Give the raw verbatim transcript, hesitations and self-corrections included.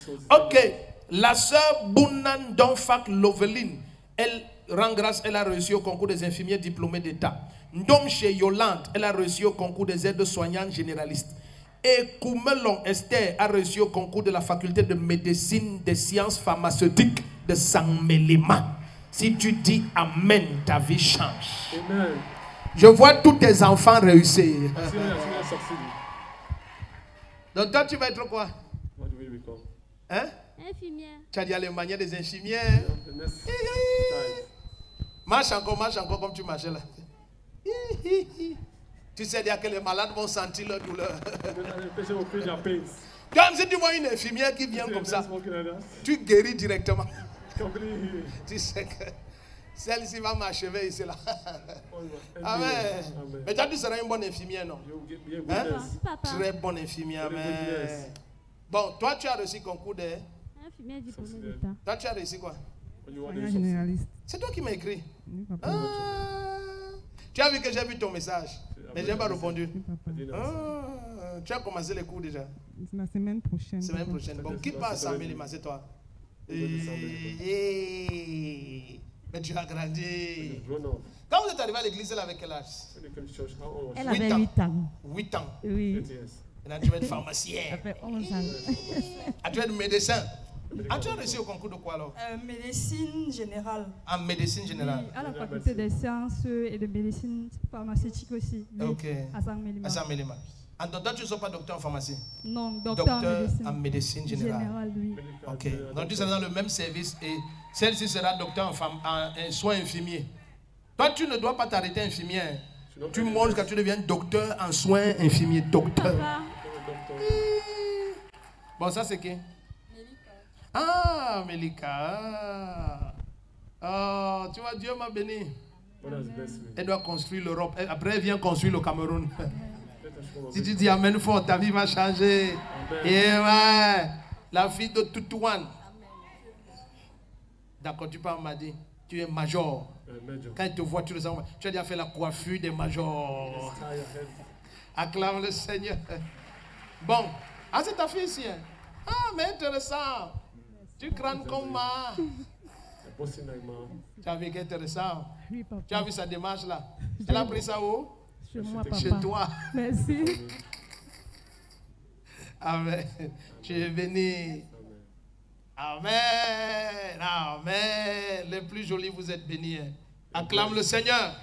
Ok. La sœur Bounan Donfak Loveline, elle rend grâce, elle a réussi au concours des infirmiers diplômés d'État. Ndom chez Yolande, elle a réussi au concours des aides-soignantes généralistes. Et Koumelon Esther a réussi au concours de la faculté de médecine des sciences pharmaceutiques de Saint-Mélima. Si tu dis Amen, ta vie change. Amen. Je vois tous tes enfants réussir. Donc toi, tu vas être quoi? Hein? Infirmière. Tu as dit à les manières des infirmières. Marche encore, marche encore comme tu marchais là. Tu sais dire que les malades vont sentir leur douleur. Comme si tu vois une infirmière qui vient comme ça, tu guéris directement. Tu sais que celle-ci va m'achever ici là. Amen. Mais toi, tu seras une bonne infirmière, non? Hein? Très bonne infirmière. Amen. Bon, toi, tu as reçu concours de... Infirmière diplômée d'État. Toi, tu as reçu quoi? Généraliste. C'est toi qui m'as écrit. Ah. Tu as vu que j'ai vu ton message, mais je n'ai pas répondu. Ah. Tu as commencé les cours déjà? C'est la semaine prochaine. Semaine prochaine. Bon, qui passe à Mélima? C'est toi. Et... Mais tu as grandi. Quand vous êtes arrivé à l'église, elle avait quel âge? Elle avait huit ans. huit ans. Oui. Maintenant, tu vas être pharmacienne. Ça fait onze ans. Ah, tu vas être médecin. Ah, tu as réussi au concours de quoi alors? euh, Médecine générale. En médecine générale. Oui, à la faculté des sciences et de médecine pharmaceutique aussi. Oui, Ok. À Saint-Mélima. À Saint-Mélima. En toi, tu ne sois pas docteur en pharmacie? Non, docteur, Docteur en médecine. en médecine générale. Générale, oui. Ok. Donc tu seras dans le même service et celle-ci sera docteur en, femme, en, en soins infirmiers. Toi, tu ne dois pas t'arrêter infirmière. Tu montes quand tu deviens docteur en soins infirmiers. Docteur. Bon, ça c'est qui? Ah, Mélika. Oh, tu vois, Dieu m'a béni. Elle doit construire l'Europe. Après, elle vient construire le Cameroun. Si tu dis Amen fort, ta vie va changer. Et ouais, la fille de Toutouane. D'accord, tu parles, m'a dit. Tu es major. Quand il te voit, tu le sens. Tu as déjà fait la coiffure des majors. Acclame le Seigneur. Bon, ah, c'est ta fille ici. Hein? Ah, mais intéressant. Tu crânes comme moi. Tu as vu qu'intéressant. Oui, papa. Tu as vu sa démarche là. Elle a pris ça où? Chez moi, papa. Chez toi. Merci. Amen. Tu es béni. Amen. Amen. Les plus jolis, vous êtes bénis. Acclame le Seigneur.